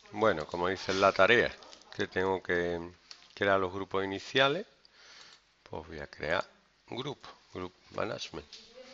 Bueno, como dice en la tarea, que tengo que crear los grupos iniciales, pues voy a crear un grupo, Group Management.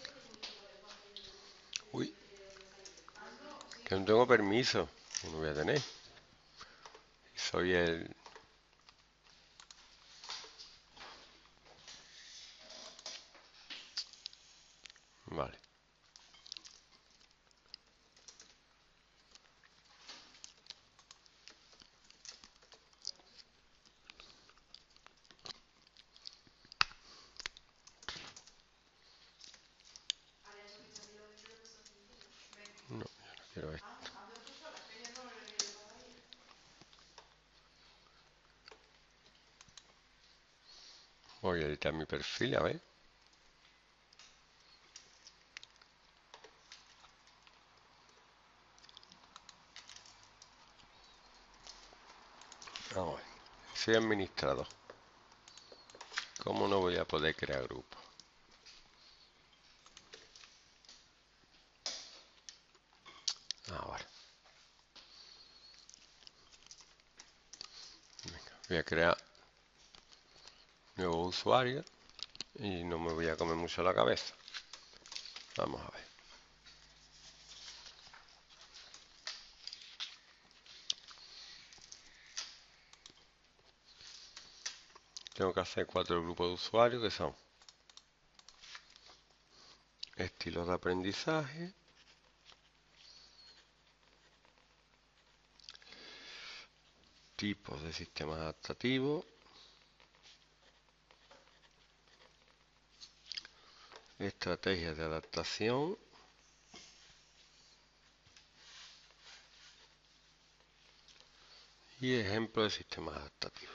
Uy, que no tengo permiso, no voy a tener. Soy el... Vale. No, yo no quiero esto. Voy a editar mi perfil, a ver. Vamos a ver. Soy administrador. ¿Cómo no voy a poder crear grupos? Ahora. Venga, voy a crear nuevo usuario y no me voy a comer mucho la cabeza. Vamos a ver. Tengo que hacer 4 grupos de usuarios que son estilos de aprendizaje, tipos de sistemas adaptativos, estrategias de adaptación y ejemplos de sistemas adaptativos.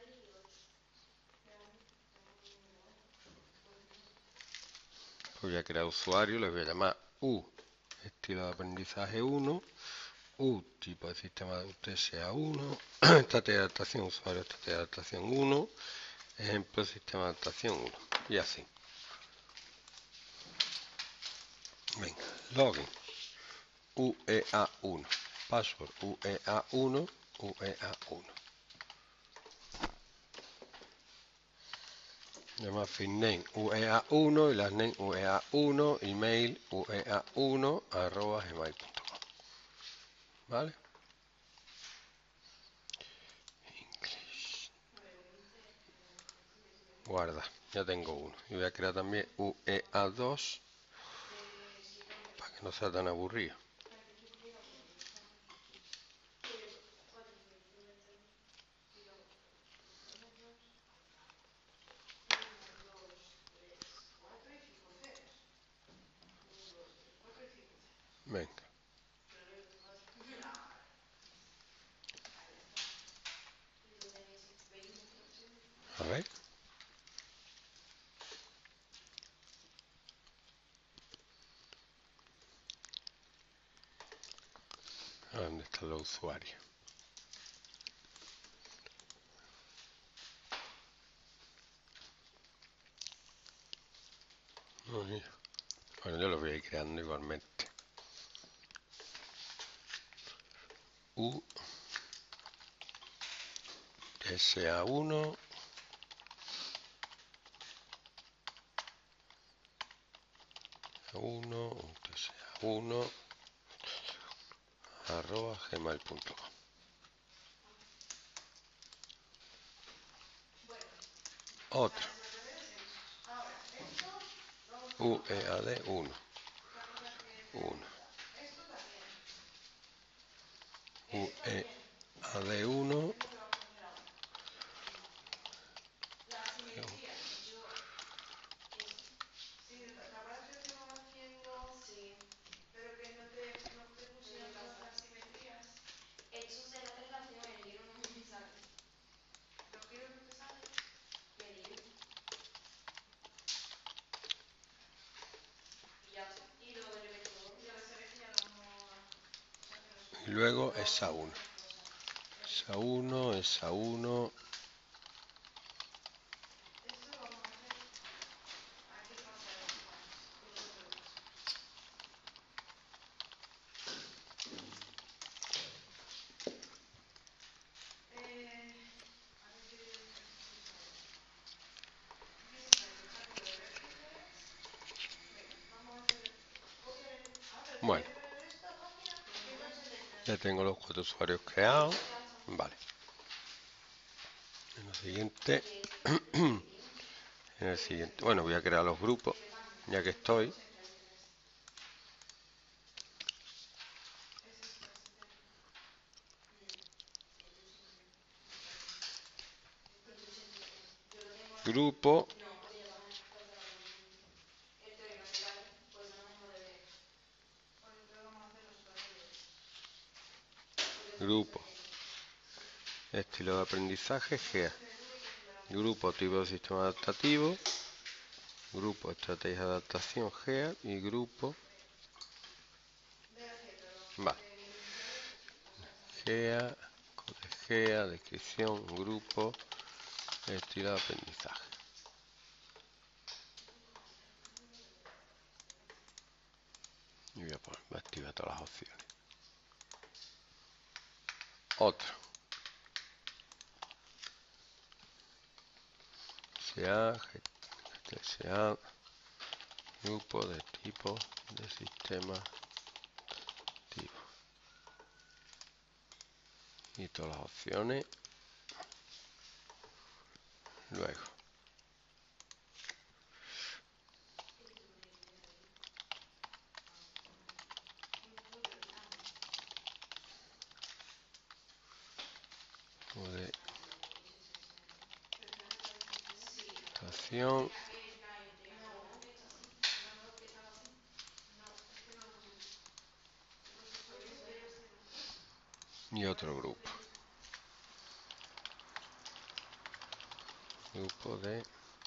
Pues voy a crear usuario, les voy a llamar U, estilo de aprendizaje 1, U, tipo de sistema de UTSA 1, estrategia de adaptación, usuario, estrategia de adaptación 1, ejemplo de sistema de adaptación 1, y así. Venga, login, UEA1, password, UEA1, UEA1. Llama name UEA1 y las name UEA1, email UEA1 @gmail.com. ¿Vale? Guarda, ya tengo uno. Y voy a crear también UEA2 para que no sea tan aburrido. Venga, a ver. ¿Dónde están los usuarios? No, mira. Bueno, yo los voy a ir creando igualmente. U SA1 1 UTSA1 @gmail.com. Otro UEAD1 1 UEAD1 y luego SA1. SA1, SA1. Ya tengo los 4 usuarios creados. Vale. En el siguiente, bueno, voy a crear los grupos, ya que estoy. Grupo. Grupo. Estilo de aprendizaje GEA. Grupo tipo de sistema adaptativo. Grupo estrategia de adaptación GEA. Y grupo. Vale. GEA. Code GEA. Descripción. Grupo. Estilo de aprendizaje. Y voy a activar todas las opciones. Otro. sea grupo de tipo de sistema tipo y todas las opciones. Luego estación y otro grupo. Grupo de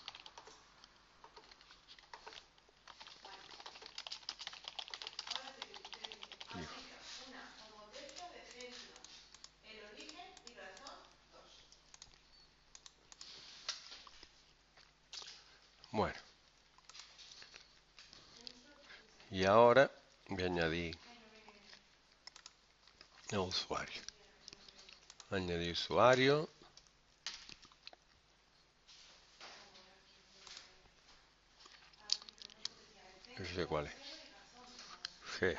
bueno, y ahora voy a añadir a usuario. Añadir usuario. No sé cuál es. G.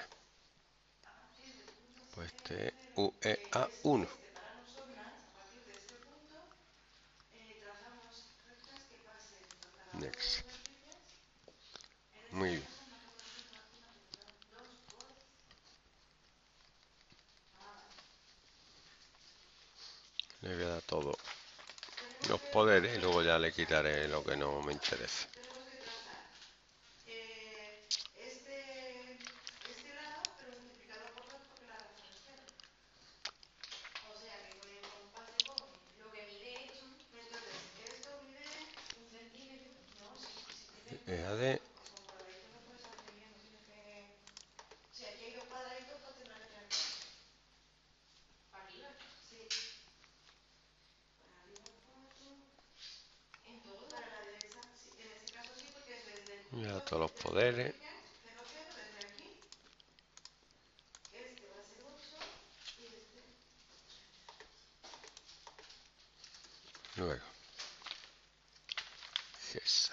Pues este es UEA1. Next. Muy bien. Le voy a dar todos los poderes y luego ya le quitaré lo que no me interese. EAD. Y a todos los poderes. Luego. GESA.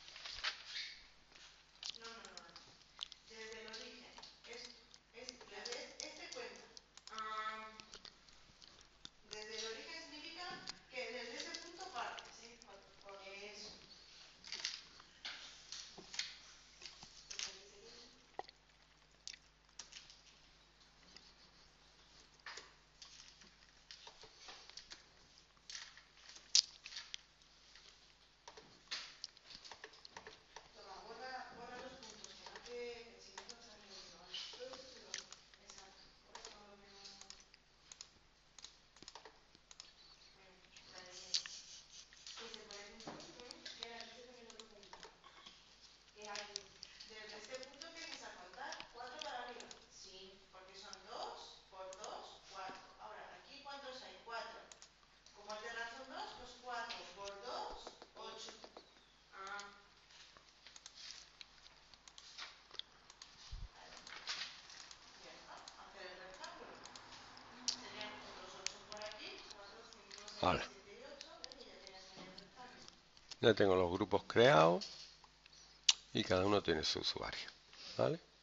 Vale. Ya tengo los grupos creados y cada uno tiene su usuario. ¿Vale?